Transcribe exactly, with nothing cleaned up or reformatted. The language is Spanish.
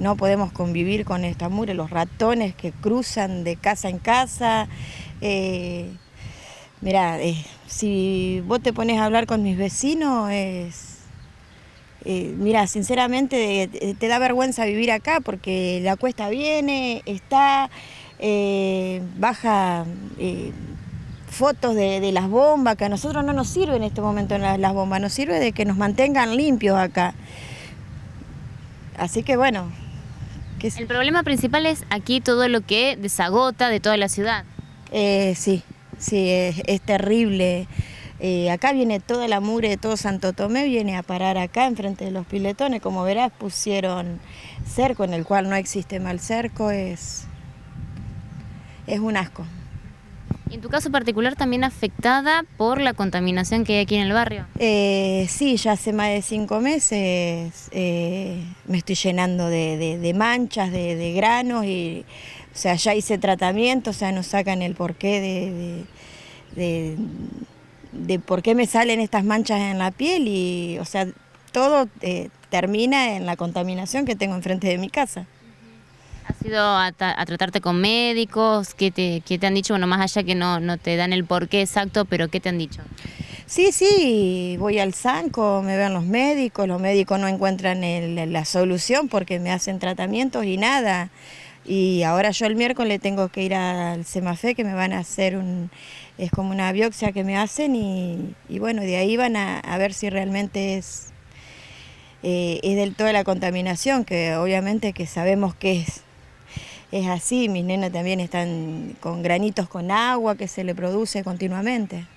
no podemos convivir con esta mugre, los ratones que cruzan de casa en casa. Eh, mirá, eh, si vos te pones a hablar con mis vecinos, es, eh, mira, sinceramente eh, te da vergüenza vivir acá porque la cuesta viene, está, eh, baja eh, fotos de, de las bombas, que a nosotros no nos sirven en este momento las, las bombas, nos sirve de que nos mantengan limpios acá. Así que bueno. Que El problema principal es aquí todo lo que desagota de toda la ciudad. Eh, sí, sí, es, es terrible. Eh, acá viene toda la mugre de todo Santo Tomé, viene a parar acá enfrente de los piletones. Como verás, pusieron cerco, en el cual no existe mal cerco, es, es un asco. ¿Y en tu caso particular también afectada por la contaminación que hay aquí en el barrio? Eh, sí, ya hace más de cinco meses eh, me estoy llenando de, de, de manchas, de, de granos, y, o sea, ya hice tratamiento, o sea, nos sacan el porqué de, de, de, de por qué me salen estas manchas en la piel, y, o sea, todo eh, termina en la contaminación que tengo enfrente de mi casa. ¿Has ido a, a tratarte con médicos? ¿Qué te, qué te han dicho? Bueno, más allá que no, no te dan el porqué exacto, pero ¿qué te han dicho? Sí, sí, voy al Sanco, me ven los médicos, los médicos no encuentran el, la solución porque me hacen tratamientos y nada. Y ahora yo el miércoles tengo que ir al Semafe, que me van a hacer un, es como una biopsia que me hacen, y, y bueno, de ahí van a, a ver si realmente es, eh, es del todo la contaminación, que obviamente que sabemos que es. Es así, mis nenas también están con granitos con agua que se le produce continuamente.